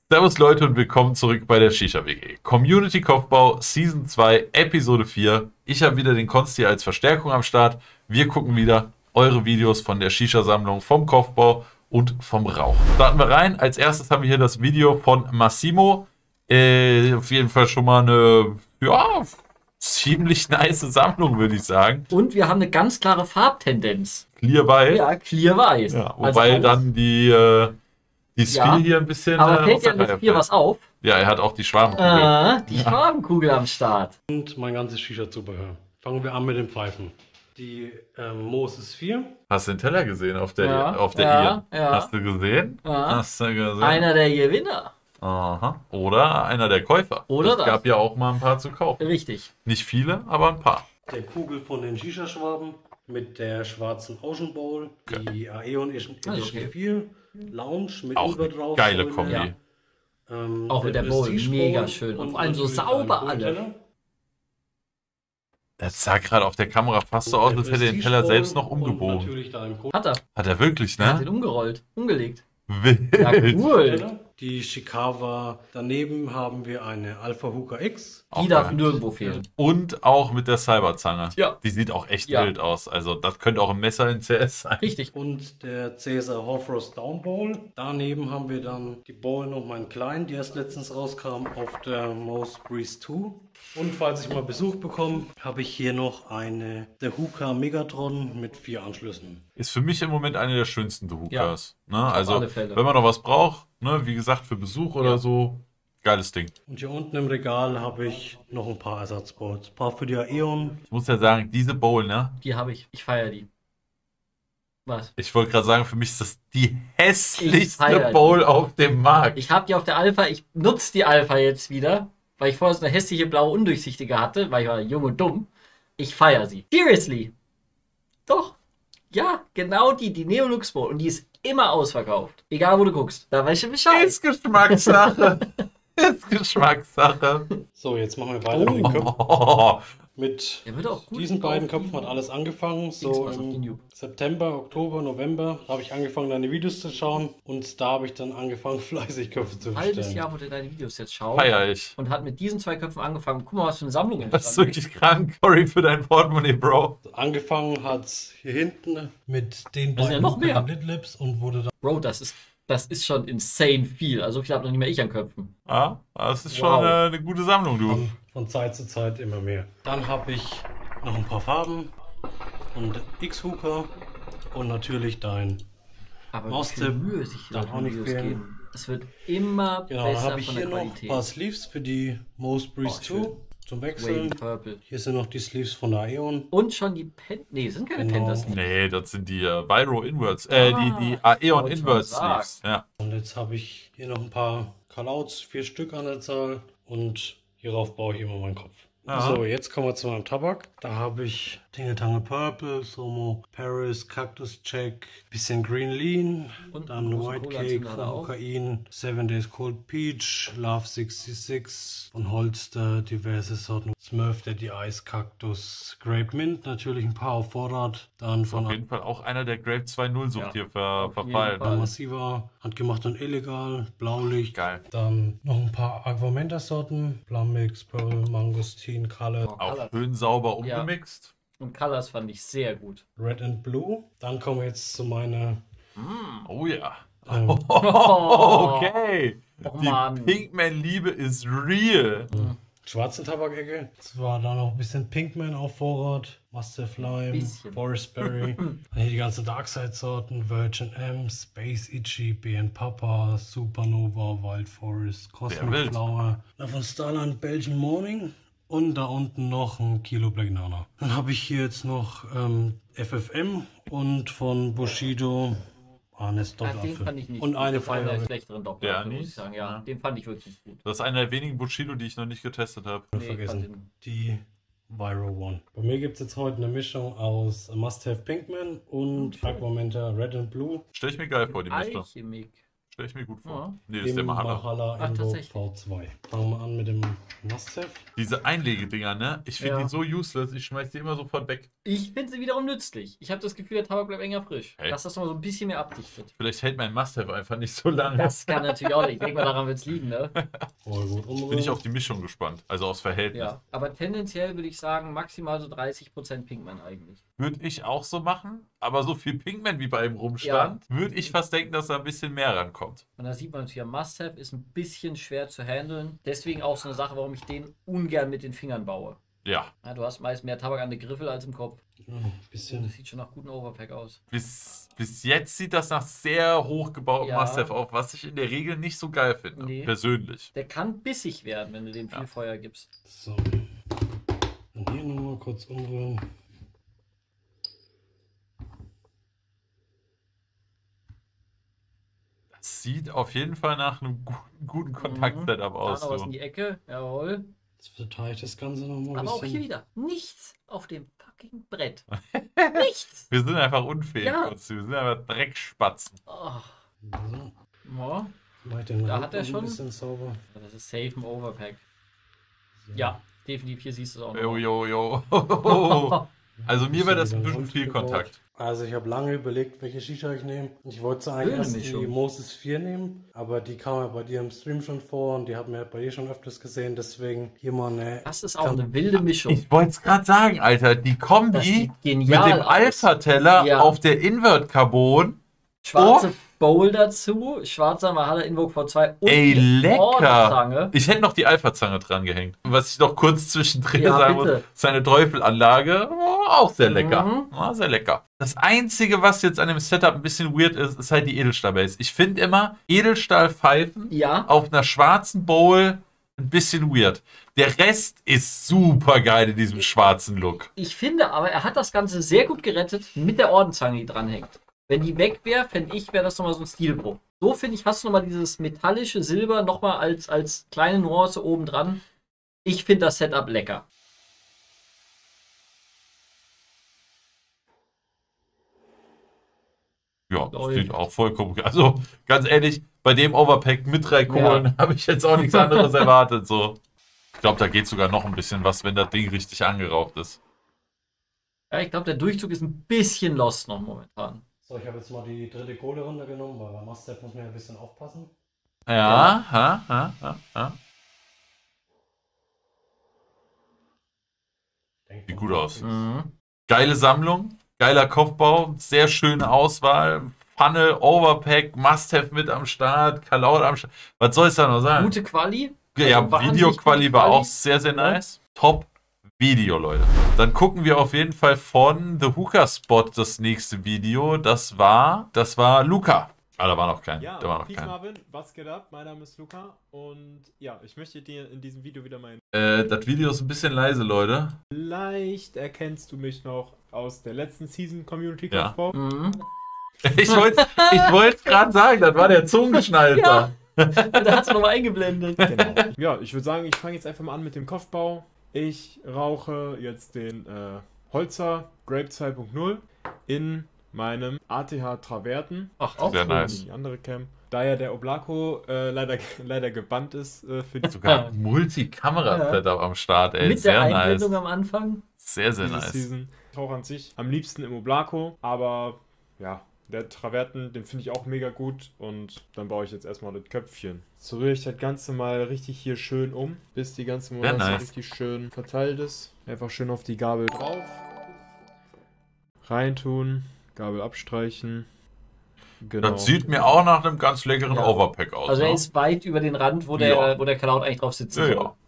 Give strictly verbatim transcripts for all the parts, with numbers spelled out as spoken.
Servus Leute und willkommen zurück bei der Shisha W G. Community Kopfbau Season zwei Episode vier. Ich habe wieder den Konsti als Verstärkung am Start. Wir gucken wieder eure Videos von der Shisha-Sammlung, vom Kopfbau und vom Rauch. Starten wir rein. Als erstes haben wir hier das Video von Massimo. Äh, auf jeden Fall schon mal eine, ja, ziemlich nice Sammlung, würde ich sagen. Und wir haben eine ganz klare Farbtendenz. Clear weiß. Ja, clear weiß. Ja, wobei also dann die... Äh, Die Sphere ja, hier ein bisschen. Aber äh, fällt ja nicht hier was auf? Ja, er hat auch die Schwarmkugel. Ah, die Schwarmkugel am Start. Und mein ganzes Shisha-Zubehör. Fangen wir an mit den Pfeifen. Die ähm, Moses vier. Hast du den Teller gesehen auf der, ja, auf der ja, I? Ja. Hast du gesehen? Ja. Hast du gesehen? Einer der Gewinner. Aha. Oder einer der Käufer. Oder es das. gab ja auch mal ein paar zu kaufen. Richtig. Nicht viele, aber ein paar. Der Kugel von den Shisha-Schwaben mit der schwarzen Ocean Bowl. Die Aeon Edition okay. vier. Lounge mit auch Uber drauf. Geile Kombi. Ja. Ähm, auch mit der Bowl, mega schön. Und, und vor allem so sauber alle. Das sah gerade auf der Kamera fast so aus, als hätte er den Teller selbst noch umgebogen. Hat er. Hat er wirklich, ne? Er hat den umgerollt, umgelegt. Wild. Ja, cool. Die Shikawa. Daneben haben wir eine Alpha Hooker X. Die darf nirgendwo fehlen. Und auch mit der Cyberzange. Ja. Die sieht auch echt ja. wild aus. Also das könnte auch ein Messer in C S sein. Richtig. Und der Caesar Hofrost Down Bowl. Daneben haben wir dann die Bowl noch mal einen kleinen, die erst letztens rauskam auf der Most Breeze zwei. Und falls ich mal Besuch bekomme, habe ich hier noch eine der Hooker Megatron mit vier Anschlüssen. Ist für mich im Moment eine der schönsten Hookers. Ja. Ne? Also wenn man noch was braucht, ne? Wie gesagt für Besuch oder ja. so, geiles Ding. Und hier unten im Regal habe ich noch ein paar Ersatzbowls. Ein paar für die Aeon. Ich muss ja sagen, diese Bowl, ne? Die habe ich. Ich feiere die. Was? Ich wollte gerade sagen, für mich ist das die hässlichste Bowl die. auf dem Markt. Ich habe die auf der Alpha, ich nutze die Alpha jetzt wieder, weil ich vorher so eine hässliche blaue undurchsichtige hatte, weil ich war jung und dumm. Ich feiere sie. Seriously. Doch. Ja, genau die, die Neolux Bowl. Und die ist immer ausverkauft. Egal, wo du guckst. Da weißt du Bescheid. Ist Geschmackssache. Ist Geschmackssache. So, jetzt machen wir weiter oh. mit den Köpfen. Oh. Mit auch gut diesen beiden Köpfen hat alles angefangen. So im September, Oktober, November habe ich angefangen, deine Videos zu schauen. Und da habe ich dann angefangen, fleißig Köpfe zu bestellen. Ein halbes Jahr, wo du deine Videos jetzt schaust. Feier ich. Und hat mit diesen zwei Köpfen angefangen. Guck mal, was für eine Sammlung ist. Das ist wirklich krank. Sorry für dein Portemonnaie, Bro. Angefangen hat es hier hinten mit den beiden ja noch mehr Lidlips und wurde dann... Bro, das ist... Das ist schon insane viel. Also so viel habe noch nicht mehr ich an Köpfen. Ja, das ist wow. schon eine, eine gute Sammlung, du. Von, von Zeit zu Zeit immer mehr. Dann habe ich noch ein paar Farben und X-Hooker und natürlich dein Maustip. Mühe sich dann auch nicht geben. Es wird immer genau, besser dann habe ich von hier der Qualität. noch ein paar Sleeves für die Most Breeze oh, zwei zum Wechseln. Hier sind noch die Sleeves von der Aeon. Und schon die Pen... Nee, sind keine genau. Pandas. Nee, das sind die uh, Viro Inverts. Äh, ah, die, die Aeon Inverts Sleeves. Ja. Und jetzt habe ich hier noch ein paar Callouts, vier Stück an der Zahl. Und hierauf baue ich immer meinen Kopf. Aha. So, jetzt kommen wir zu meinem Tabak. Da habe ich Tingle Purple, Somo Paris, Cactus Check, bisschen Green Lean, und dann White Cake von Kokain, Seven Days Cold Peach, Love sechsundsechzig von Holster, diverse Sorten. Smurf, der die Ice Cactus, Grape Mint, natürlich ein paar auf Vorrat. Dann von auf jeden Fall auch einer der Grape zwei Punkt null Sucht ja. hier ver verfallen. Massiva, handgemacht und illegal, Blaulicht. Geil. Dann noch ein paar Aquamenta Sorten, Plummix, Pearl, Mangostin, Color. Oh, auch schön sauber umgemixt. Ja. Und Colors fand ich sehr gut. Red and Blue. Dann kommen wir jetzt zu meiner... Mm, oh ja. Ähm, oh, okay. Oh, die Mann. Pinkman-Liebe ist real. Mhm. Schwarzen Tabakecke. Es war da noch ein bisschen Pinkman auf Vorrat. Master Lime, Forest Berry. Hier die ganzen Darkside-Sorten. Virgin M, Space Itchy, B N Papa, Supernova, Wild Forest, Cosmic Flower. Da von Starland Belgian Morning. Und da unten noch ein Kilo Black Nana. Dann habe ich hier jetzt noch ähm, F F M und von Bushido Anis ja, den fand ich nicht und gut. eine Feier der schlechteren Doktor, muss ich sagen. Ja, ja, den fand ich wirklich gut. Das ist einer der wenigen Bushido, die ich noch nicht getestet habe. Nee, vergessen. Die Viro One. Bei mir gibt es jetzt heute eine Mischung aus Must Have Pinkman und Aquamenta Red and Blue. Stell ich mir geil vor, die Mischung. Alchemik. stelle ich mir gut vor. Ja. Nee, das ist der Mahalla. Mahalla Ach, Invoke tatsächlich. V zwei. Fangen wir an mit dem Must-Have. Diese Einlegedinger, ne? Ich finde Ja. die so useless, ich schmeiß die immer sofort weg. Ich finde sie wiederum nützlich. Ich habe das Gefühl, der Tabak bleibt enger frisch. Hey. Dass das nochmal so ein bisschen mehr abdichtet. Vielleicht hält mein Must-Have einfach nicht so lange. Das kann natürlich auch nicht. Ich denke mal, daran wird es liegen, ne? Voll gut umrühren. Bin ich auf die Mischung gespannt, also aufs Verhältnis. Ja. Aber tendenziell würde ich sagen, maximal so dreißig Prozent Pinkman eigentlich. Würde ich auch so machen, aber so viel Pinkman wie bei ihm rumstand, würde ich fast denken, dass da ein bisschen mehr rankommt. Und da sieht man natürlich, Must-Have ist ein bisschen schwer zu handeln. Deswegen auch so eine Sache, warum ich den ungern mit den Fingern baue. Ja, Ja, du hast meist mehr Tabak an der Griffel als im Kopf. Ja, ein Das bisschen. sieht schon nach gutem Overpack aus. bis, bis jetzt sieht das nach sehr hochgebautem Ja. Must-Have auf, was ich in der Regel nicht so geil finde, Nee. persönlich. Der kann bissig werden, wenn du dem viel Ja. Feuer gibst. So. Und hier nochmal kurz umrühren. Das sieht auf jeden Fall nach einem guten, guten Kontakt-Setup Da aus. noch was So. in die Ecke. Jawohl. Jetzt verteile ich das Ganze nochmal ein Aber auch bisschen. hier wieder. Nichts auf dem fucking Brett. Nichts. Wir sind einfach unfähig, Ja. Konsti. Wir sind einfach Dreckspatzen. Oh. So. Ja. Mach ich den Da Rand hat er noch ein schon- bisschen sauber. Das ist safe ein Overpack. So. Ja, definitiv. Hier siehst du es auch noch. Jo, jo, jo. Also mir wäre das ein Bisschen bisschen viel gebaut. Kontakt. Also ich habe lange überlegt, welche Shisha ich nehme. Ich wollte eigentlich erst die Höhlenmischung. Moses vier nehmen, aber die kam ja bei dir im Stream schon vor und die hat mir bei dir schon öfters gesehen, deswegen hier mal eine... Das ist auch eine wilde Mischung. Ich wollte es gerade sagen, Alter. Die Das Kombi sieht mit genial dem aus. Alpha-Teller Ja. auf der Invert-Carbon. Schwarze Bowl dazu, schwarzer Mahalla Invoke V zwei und Ey, die lecker. Ordzange. Ich hätte noch die Alpha-Zange dran gehängt. Was ich noch kurz zwischendrin Ja, sagen muss, bitte. seine Teufelanlage, oh, auch sehr lecker. Mhm. Oh, sehr lecker. Das Einzige, was jetzt an dem Setup ein bisschen weird ist, ist halt die Edelstahl-Base. Ich finde immer Edelstahlpfeifen Ja, auf einer schwarzen Bowl ein bisschen weird. Der Rest ist super geil in diesem schwarzen Look. ich finde aber, er hat das Ganze sehr gut gerettet mit der Ordenzange, die dranhängt. Wenn die weg wäre, fände ich, wäre das nochmal so ein Stilbruch. So finde ich, hast du nochmal dieses metallische Silber nochmal als, als kleine Nuance oben dran. Ich finde das Setup lecker. Ja, das Lol. sieht auch vollkommen. Also, ganz ehrlich, bei dem Overpack mit drei Kohlen habe ich jetzt auch nichts anderes erwartet. So. Ich glaube, da geht sogar noch ein bisschen was, wenn das Ding richtig angeraucht ist. Ja, ich glaube, der Durchzug ist ein bisschen lost noch momentan. So, ich habe jetzt mal die dritte Kohle runtergenommen, weil beim Must-Have muss man ja ein bisschen aufpassen. Ja, ha, ha, ha, ha. Denk Sieht von gut aus. Mhm. Geile Sammlung, geiler Kopfbau, sehr schöne Auswahl. Funnel, Overpack, Must-Have mit am Start, Kalaut am Start. Was soll ich da noch sagen? Gute Quali. Ja, Also wahnsinnig Videoquali gute war Quali. auch sehr, sehr nice. Top Video, Leute. Dann gucken wir auf jeden Fall von The Hookah Spot das nächste Video. Das war, das war Luca. Ah, da war noch kein. Ja, da war noch Peace kein. Marvin, was geht ab? Mein Name ist Luca und ja, ich möchte dir in diesem Video wieder meinen... Äh, das Video ist ein bisschen leise, Leute. Vielleicht erkennst du mich noch aus der letzten Season Community Ja. Kopfbau. Mhm. Ich wollte ich wollte gerade sagen, das war der Zungenschnalzer. Da hat es nochmal eingeblendet. Genau. Ja, ich würde sagen, ich fange jetzt einfach mal an mit dem Kopfbau. Ich rauche jetzt den äh, Holzer Grape zwei Punkt null in meinem A T H Traverten. Ach, auch Sehr cool. nice. Die andere Cam. Da ja der Oblako äh, leider, leider gebannt ist äh, für die Sogar Multikamera-Setup am Start, ey. Mit der Sehr Einblendung nice. am Anfang. Sehr, sehr diese nice. Season. Ich rauche an sich am liebsten im Oblako, aber ja, der Traverten, den finde ich auch mega gut und dann baue ich jetzt erstmal das Köpfchen. So rühre ich das Ganze mal richtig hier schön um, bis die ganze Sehr Monasse nice. richtig schön verteilt ist. Einfach schön auf die Gabel drauf. Reintun, Gabel abstreichen. Genau. Das sieht mir auch nach einem ganz leckeren Ja. Overpack aus. Also er ne? ist weit über den Rand, wo der, Ja. wo der Kalaut eigentlich drauf sitzen Ja, soll. ja.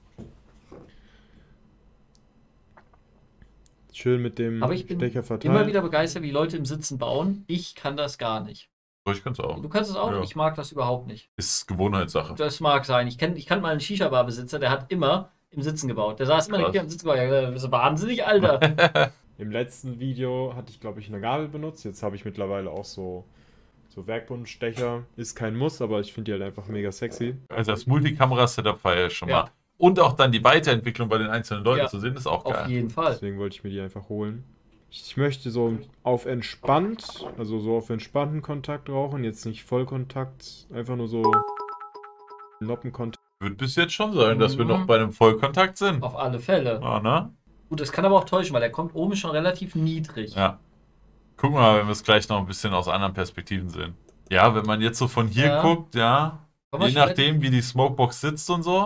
Schön mit dem Aber ich bin Stecher verteilt. immer wieder begeistert, wie die Leute im Sitzen bauen. Ich kann das gar nicht. Ich kann es auch. Du kannst es auch Ja. nicht. Ich mag das überhaupt nicht. Ist Gewohnheitssache. Das mag sein. Ich kenne ich kann mal einen Shisha-Bar-Besitzer, der hat immer im Sitzen gebaut. Der saß immer Krass. im Sitzen gebaut. Ja, das ist wahnsinnig, Alter. Im letzten Video hatte ich, glaube ich, eine Gabel benutzt. Jetzt habe ich mittlerweile auch so, so Werkbundstecher. Ist kein Muss, aber ich finde die halt einfach mega sexy. Also das Multikamera-Setup feiere ich schon Ja. mal. Und auch dann die Weiterentwicklung bei den einzelnen Leuten Ja. zu sehen, ist auch Auf geil. jeden Fall. Deswegen wollte ich mir die einfach holen. Ich möchte so auf entspannt, also so auf entspannten Kontakt rauchen, jetzt nicht Vollkontakt, einfach nur so Noppenkontakt. Wird bis jetzt schon sein, dass wir Mhm. noch bei einem Vollkontakt sind. Auf alle Fälle. Ja, ne? Gut, das kann aber auch täuschen, weil der kommt oben schon relativ niedrig. Ja. Gucken wir mal, wenn wir es gleich noch ein bisschen aus anderen Perspektiven sehen. Ja, wenn man jetzt so von hier Ja. guckt, ja, Komm mal je schnell- nachdem, wie die Smokebox sitzt und so.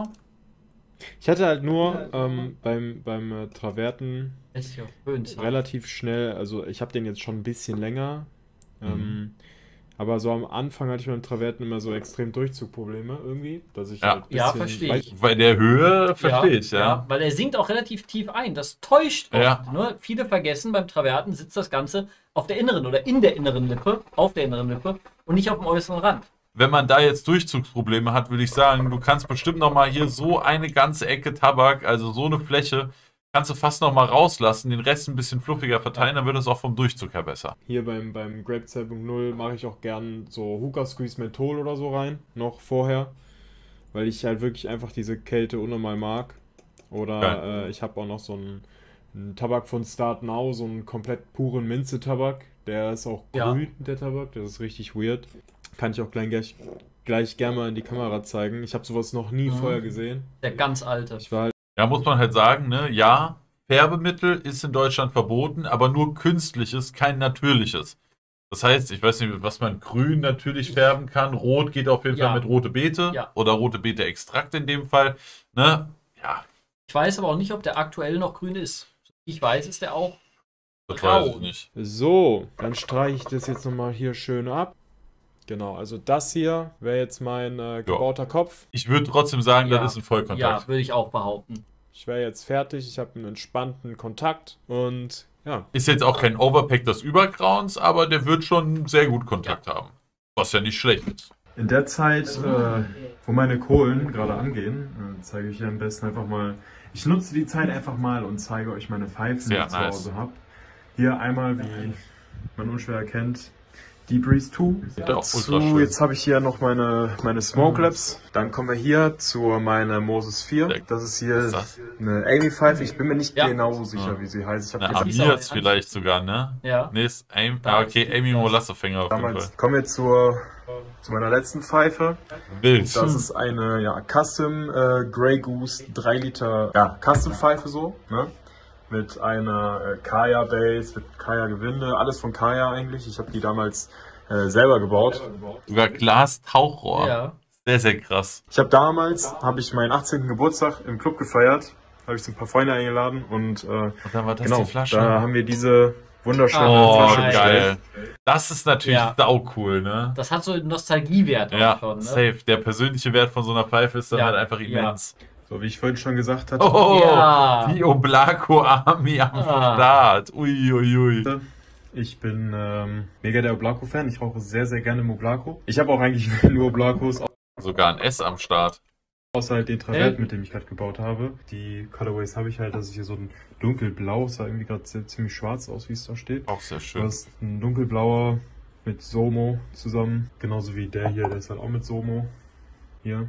Ich hatte halt nur ähm, beim, beim äh, Traverten Ist ja schön. relativ schnell, also ich habe den jetzt schon ein bisschen länger, ähm, aber so am Anfang hatte ich beim Traverten immer so extrem Durchzugprobleme irgendwie, dass ich Ja. halt ein Ja, bisschen- verstehe weil- ich. Bei der Höhe verstehe ich, ja. Weil er sinkt auch relativ tief ein. Das täuscht oft. Ja. Nur viele vergessen, beim Traverten sitzt das Ganze auf der inneren oder in der inneren Lippe, auf der inneren Lippe und nicht auf dem äußeren Rand. Wenn man da jetzt Durchzugsprobleme hat, würde ich sagen, du kannst bestimmt noch mal hier so eine ganze Ecke Tabak, also so eine Fläche, kannst du fast noch mal rauslassen, den Rest ein bisschen fluffiger verteilen, dann wird es auch vom Durchzug her besser. Hier beim, beim Grape zwei Punkt null mache ich auch gern so Hookah Squeeze Menthol oder so rein, noch vorher, weil ich halt wirklich einfach diese Kälte unnormal mag. Oder Geil. äh, ich habe auch noch so einen, einen Tabak von Start Now, so einen komplett puren Minze-Tabak. Der ist auch Ja. grün, der Tabak, das ist richtig weird. Kann ich auch gleich, gleich, gleich gerne mal in die Kamera zeigen. Ich habe sowas noch nie Mhm. vorher gesehen. Der ganz alte. Ich war halt Ja, muss man halt sagen, ne, ja, Färbemittel ist in Deutschland verboten, aber nur künstliches, kein natürliches. Das heißt, ich weiß nicht, was man grün natürlich färben kann. Rot geht auf jeden Ja. Fall mit rote Beete Ja. oder rote Beete-Extrakt in dem Fall. Ne? Ja, Ich weiß aber auch nicht, ob der aktuell noch grün ist. Ich weiß, ist der auch. das Grau. weiß ich nicht. So, dann streiche ich das jetzt nochmal hier schön ab. Genau, also das hier wäre jetzt mein äh, gebauter Kopf. Ich würde trotzdem sagen, Ja. das ist ein Ja, Vollkontakt. würde ich auch behaupten. Ich wäre jetzt fertig, ich habe einen entspannten Kontakt und ja. Ist jetzt auch kein Overpack des Übergrauens, aber der wird schon sehr gut Kontakt haben. Was ja nicht schlecht ist. In der Zeit, äh, wo meine Kohlen gerade angehen, äh, zeige ich hier am besten einfach mal. Ich nutze die Zeit einfach mal und zeige euch meine Pfeifen, die Sehr ich zu nice. Hause habe. Hier einmal, wie man unschwer erkennt, die Breeze zwei. Ja, auch Dazu, ultra schön. jetzt habe ich hier noch meine, meine Smoke Labs. Dann kommen wir hier zu meiner Moses vier. Das ist hier Was ist das? eine Amy Pfeife. Ich bin mir nicht Ja. genau sicher, Ja. wie sie heißt. Ich habe Eine ist auch Amirs ein- vielleicht sogar, ne? Ja. Nee, ist Amy, Da ah, ist okay, die- Amy Molassefänger auf jeden Fall. damals. Kommen wir zur, zu meiner letzten Pfeife. Wild. Das ist eine ja, Custom äh, Grey Goose drei Liter ja, Custom Pfeife so, ne? Mit einer äh, Kaya Base, mit Kaya Gewinde, alles von Kaya eigentlich. Ich habe die damals äh, selber gebaut. Sogar Glas-Tauchrohr. Ja. Sehr, sehr krass. Ich habe damals, habe ich meinen achtzehnten Geburtstag im Club gefeiert, habe ich so ein paar Freunde eingeladen und äh, Und dann war das genau, die Flasche. da haben wir diese wunderschöne Oh, Flasche geil. bestellt. Das ist natürlich Ja. saucool, ne? Das hat so einen Nostalgiewert auch Ja, schon. Ne? safe. Der persönliche Wert von so einer Pfeife ist dann Ja, halt einfach ja. immens. So wie ich vorhin schon gesagt hatte. Oh, Ja. die Oblaco Army am Ah. Start. Uiuiui. Ui, ui. Ich bin ähm, mega der Oblako-Fan. Ich rauche sehr, sehr gerne im Oblako. Ich habe auch eigentlich nur Oblakos, Sogar ein S am Start. außer halt den Travert, Hey. mit dem ich gerade gebaut habe. Die Colorways habe ich halt, das ist hier so ein dunkelblau, sah irgendwie gerade ziemlich schwarz aus, wie es da steht. Auch sehr Du schön. hast ein dunkelblauer mit Somo zusammen, genauso wie der hier, der ist halt auch mit Somo. Hier.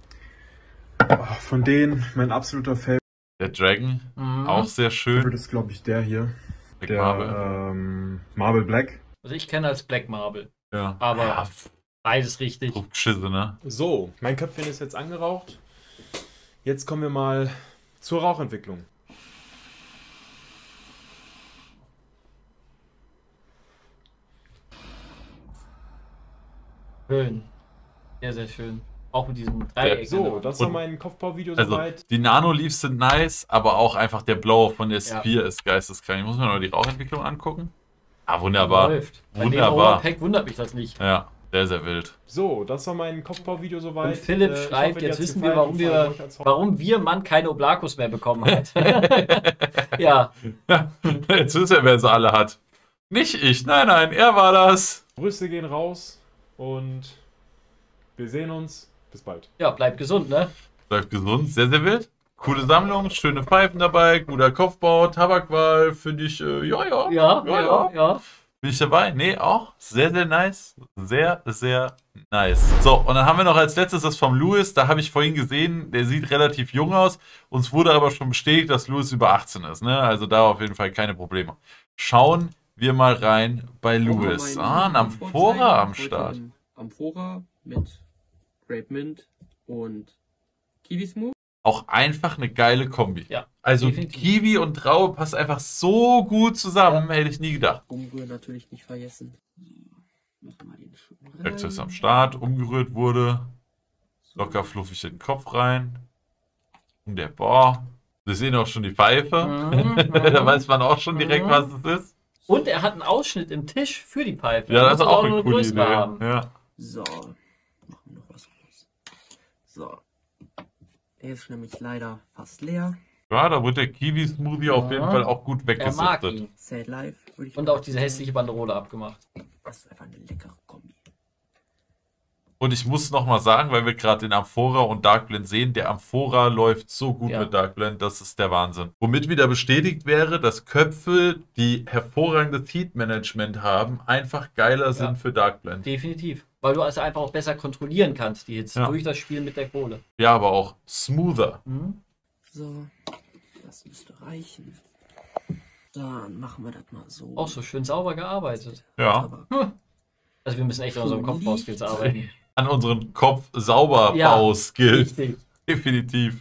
Ah, von denen mein absoluter Favorite Der Dragon, Mhm. auch sehr schön. ist, glaube ich, der hier. Black Der Marble. ähm, Marble Black. Also ich kenne als Black Marble. Ja. aber- Ja, Beides richtig. Schisse, ne? So, mein Köpfchen ist jetzt angeraucht. Jetzt kommen wir mal zur Rauchentwicklung. Schön. Sehr, sehr schön. Auch mit diesem Dreieck. So, das war Und- mein Kopfbauvideo Also, soweit. die Nano-Leaves sind nice, aber auch einfach der Blaue von der Ja. Sphere ist geisteskrank. Ich muss mir noch die Rauchentwicklung angucken. Ah, wunderbar. Läuft. Bei dem Wunderbar. Overpack wundert mich das nicht. Ja, sehr, sehr wild. So, das war mein Kopfbauvideo soweit. Und Philipp Äh, ich schreibt, hoffe, dir jetzt hat's wissen wir, gefallen warum und wir- vor allem euch als Haupt- Warum wir Mann keine Oblakos mehr bekommen hat. Ja, Jetzt wisst ihr, wer sie alle hat. Nicht ich, nein, nein, er war das. Grüße gehen raus und wir sehen uns. Bis bald. ja, bleibt gesund, ne? Bleibt gesund, sehr, sehr wild. Coole Sammlung, schöne Pfeifen dabei, guter Kopfbau, Tabakwahl, finde ich, äh, ja, ja. Ja, Ja, ja, ja. Bin ich dabei? Nee, auch. Sehr, sehr nice. Sehr, sehr nice. So, und dann haben wir noch als letztes das vom Louis. Da habe ich vorhin gesehen, der sieht relativ jung aus. Uns wurde aber schon bestätigt, dass Louis über achtzehn ist. Ne? Also da auf jeden Fall keine Probleme. Schauen wir mal rein bei Louis. Ah, ein Amphora am Start. Amphora mit Grape Mint und Kiwi Smooth. Auch einfach eine geile Kombi. Ja, also definitiv. Kiwi und Traube passt einfach so gut zusammen, ja. Hätte ich nie gedacht. Umrühren natürlich nicht vergessen. Machen wir den schön rein. Wechsel ist am Start, umgerührt wurde. Locker fluffig in den Kopf rein. Und der Boah. Wir sehen auch schon die Pfeife. Mhm, da weiß man auch schon direkt, mhm. was es ist. Und er hat einen Ausschnitt im Tisch für die Pfeife. Ja, das ist muss auch eine eine coole größere Idee. haben. Ja. So, machen wir noch was raus. So. Der ist nämlich leider fast leer. Ja, da wird der Kiwi-Smoothie auf jeden Ja. Fall auch gut Er mag weggesuchtet. ihn. Sad Life würde ich Und mal auch diese hässliche Banderole abgemacht. Das ist einfach eine leckere Kombi. Und ich muss nochmal sagen, weil wir gerade den Amphora und Dark Blend sehen, der Amphora läuft so gut Ja. mit Dark Blend, das ist der Wahnsinn. Womit wieder bestätigt wäre, dass Köpfe, die hervorragendes Heat-Management haben, einfach geiler sind Ja. für Dark Blend. Definitiv. Weil du also einfach auch besser kontrollieren kannst, die Hitze, Ja. durch das Spiel mit der Kohle. Ja, aber auch smoother. Mhm. So, das müsste reichen. Dann machen wir das mal so. Auch so schön sauber gearbeitet. Ja. Aber Also wir müssen echt an unserem Kopfbauskills arbeiten. An unseren Kopf-Sauberbau-Skills. Richtig. Definitiv.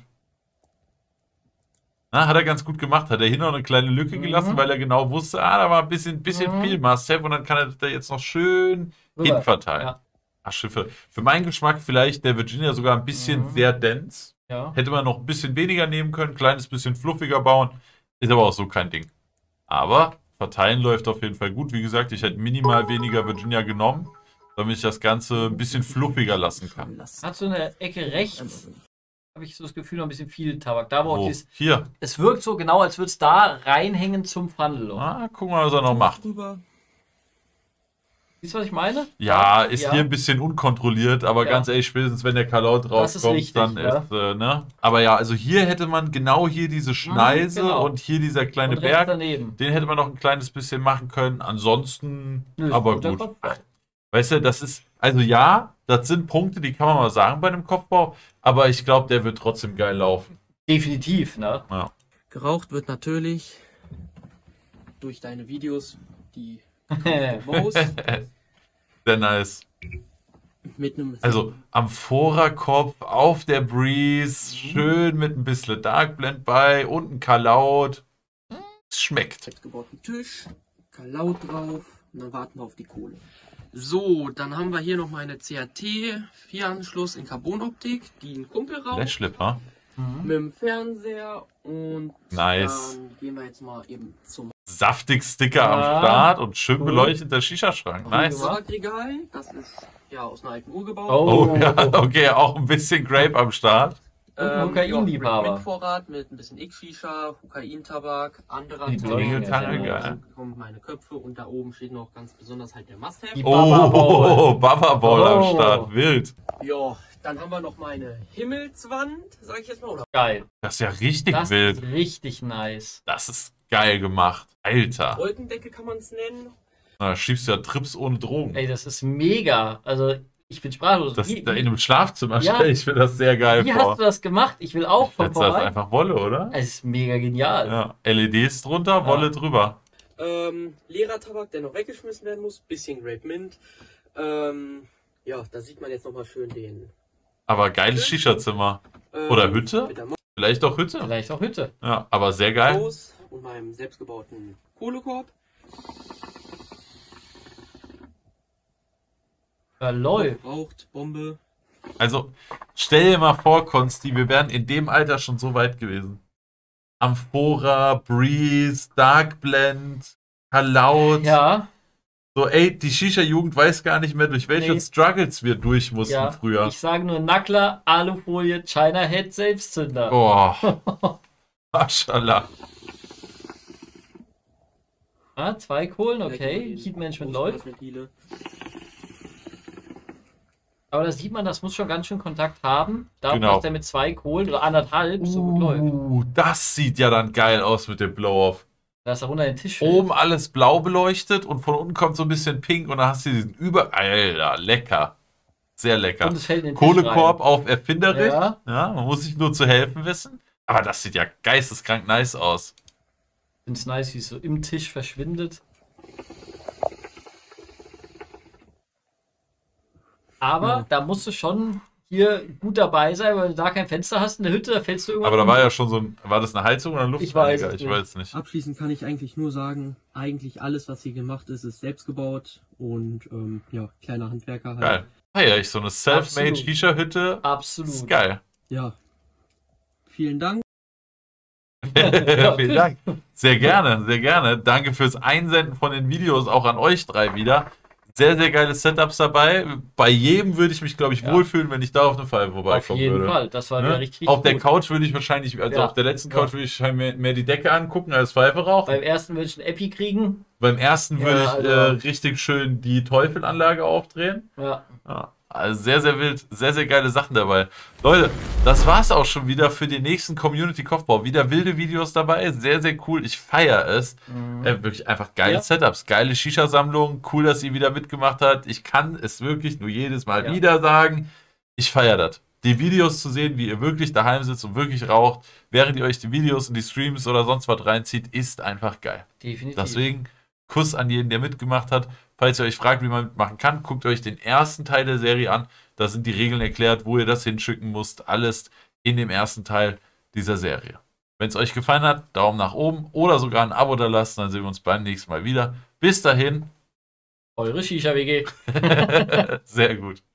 Na, hat er ganz gut gemacht. Hat er hier noch eine kleine Lücke Mhm. gelassen, weil er genau wusste, ah, da war ein bisschen, bisschen Mhm. viel Must-Have und dann kann er da jetzt noch schön Rüber. hinverteilen. Ja. Ach, schön. Für, für meinen Geschmack vielleicht der Virginia sogar ein bisschen Mhm. sehr dense. Ja. Hätte man noch ein bisschen weniger nehmen können, kleines bisschen fluffiger bauen. Ist aber auch so kein Ding. Aber verteilen läuft auf jeden Fall gut. Wie gesagt, ich hätte minimal weniger Virginia genommen, damit ich das Ganze ein bisschen fluffiger lassen kann. lassen. Hat so eine Ecke rechts, habe ich so das Gefühl, noch ein bisschen viel Tabak. Da wo auch Wo? dieses, Hier. es wirkt so genau, als würde es da reinhängen zum Funnel. Ah, gucken wir mal, was er noch macht. Drüber. Siehst du, was ich meine? Ja, ist Ja. hier ein bisschen unkontrolliert, aber Ja. ganz ehrlich, spätestens wenn der Kalau Das ist draufkommt, wichtig, dann ja. ist, äh, ne? Aber ja, also hier hätte man genau hier diese Schneise genau. und hier dieser kleine Und rechts Berg, daneben. den hätte man noch ein kleines bisschen machen können. Ansonsten, Nö, ist aber guter gut. Kopfbau. Weißt du, das ist, also ja, das sind Punkte, die kann man mal sagen bei einem Kopfbau, aber ich glaube, der wird trotzdem geil laufen. Definitiv, ne? Ja. Geraucht wird natürlich durch deine Videos, die Most Sehr nice. mit einem Also am Amphora-Kopf auf der Breeze, schön mit ein bisschen Dark Blend bei und ein Kalaut. Es schmeckt. selbstgebauten Tisch, Kalaut drauf und dann warten wir auf die Kohle. So, dann haben wir hier noch meine C R T vier Anschluss in Carbonoptik, die ein Kumpel raucht. Flashflipper. Mit dem Fernseher und Nice. dann gehen wir jetzt mal eben zum Saftig Sticker am Ja. Start und schön Cool. beleuchteter Shisha-Schrank. Nice. Tabakregal. Das ist ja aus einer alten Uhr gebaut. Oh. Oh ja, okay, auch ein bisschen Grape am Start. Und ein Hukain-Liebhaber. Mit Vorrat mit ein bisschen X-Shisha, Hukain-Tabak, anderer Die Tabak. Klingeltange, Ja, geil. Dann kommen meine Köpfe und da oben steht noch ganz besonders halt der Must-Have. Die Baba Bowl. Oh, Baba Bowl am Oh. Start. Wild. Ja, dann haben wir noch meine Himmelswand, sag ich jetzt mal, oder Geil. Das ist ja richtig Das wild. ist richtig nice. Das ist geil gemacht. Alter. Wolkendecke kann man es nennen. Da schiebst du ja Trips ohne Drogen. Ey, das ist mega. Also, ich bin sprachlos. Das, wie da in einem Schlafzimmer Ja. stelle ich mir das sehr geil wie vor. hast du das gemacht? Ich will auch von Jetzt das vorbei. einfach Wolle, oder? Es ist mega genial. Ja. L E Ds drunter, Wolle drüber. Ähm, leerer Tabak, der noch weggeschmissen werden muss. Bisschen Grape Mint. Ähm, ja, da sieht man jetzt nochmal schön den. Aber geiles Shisha-Zimmer. Ähm, Oder Hütte? Mit der Vielleicht auch Hütte. Vielleicht auch Hütte. Ja, aber sehr geil. Moos und meinem selbstgebauten Kohlekorb. Ja, läuft. Raucht, Bombe. Also, stell dir mal vor, Konsti, wir wären in dem Alter schon so weit gewesen. Amphora, Breeze, Dark Blend, Kalaut. Ja, So, ey, die Shisha-Jugend weiß gar nicht mehr, durch welche Nee. Struggles wir durch mussten ja. früher. Ich sage nur Nackler, Alufolie, China Head, Selbstzünder. Boah. Maschallah. Ah, zwei Kohlen, okay. Heat Management läuft. Ventile. Aber da sieht man, das muss schon ganz schön Kontakt haben. Da Genau. dass der mit zwei Kohlen oder anderthalb so gut läuft. Uh, das sieht ja dann geil aus mit dem Blow-Off. Da ist darunter den Tisch. Oben alles blau beleuchtet und von unten kommt so ein bisschen pink und dann hast du diesen über... Alter, lecker. Sehr lecker. Und es fällt in den Tisch Kohlekorb rein. auf erfinderisch. Ja. Ja, man muss sich nur zu helfen wissen. Aber das sieht ja geisteskrank nice aus. Ich finde es nice, wie es so im Tisch verschwindet. Aber Ja. da musst du schon hier gut dabei sein, weil du da kein Fenster hast in der Hütte, da fällst du irgendwann Aber da um. war ja schon so ein... War das eine Heizung oder ein Luftreiniger? es Ich nicht. weiß nicht. Abschließend kann ich eigentlich nur sagen, eigentlich alles, was hier gemacht ist, ist selbst gebaut und ähm, ja, kleiner Handwerker halt. Geil. Feier ich so eine Selfmade Absolut. Shisha-Hütte. Absolut. Ist geil. Ja. Vielen Dank. Vielen Dank. Sehr gerne, sehr gerne. Danke fürs Einsenden von den Videos auch an euch drei wieder. Sehr, sehr geile Setups dabei. Bei jedem würde ich mich, glaube ich, Ja. wohlfühlen, wenn ich da auf eine Pfeife Auf vorbeikommen jeden würde. Fall. Das war Ne? wieder richtig Auf der gut. Couch würde ich wahrscheinlich, also Ja. auf der letzten Ja. Couch würde ich wahrscheinlich mehr, mehr die Decke angucken als Pfeife rauchen. Beim ersten würde ich ein Epi kriegen. Beim ersten Ja, würde ich also- äh, richtig schön die Teufelanlage aufdrehen. Ja. Ja, also sehr, sehr wild, sehr, sehr geile Sachen dabei. Leute, das war's auch schon wieder für den nächsten Community-Kopfbau. Wieder wilde Videos dabei, sehr, sehr cool. Ich feiere es. Äh, wirklich einfach geile Ja. Setups, geile Shisha-Sammlung. Cool, dass ihr wieder mitgemacht habt. Ich kann es wirklich nur jedes Mal Ja. wieder sagen. Ich feiere das. Die Videos zu sehen, wie ihr wirklich daheim sitzt und wirklich raucht, während ihr euch die Videos und die Streams oder sonst was reinzieht, ist einfach geil. Definitiv. Deswegen Kuss an jeden, der mitgemacht hat. Falls ihr euch fragt, wie man mitmachen kann, guckt euch den ersten Teil der Serie an. Da sind die Regeln erklärt, wo ihr das hinschicken müsst. Alles in dem ersten Teil dieser Serie. Wenn es euch gefallen hat, Daumen nach oben oder sogar ein Abo da lassen. Dann sehen wir uns beim nächsten Mal wieder. Bis dahin. Eure Shisha-W G. Sehr gut.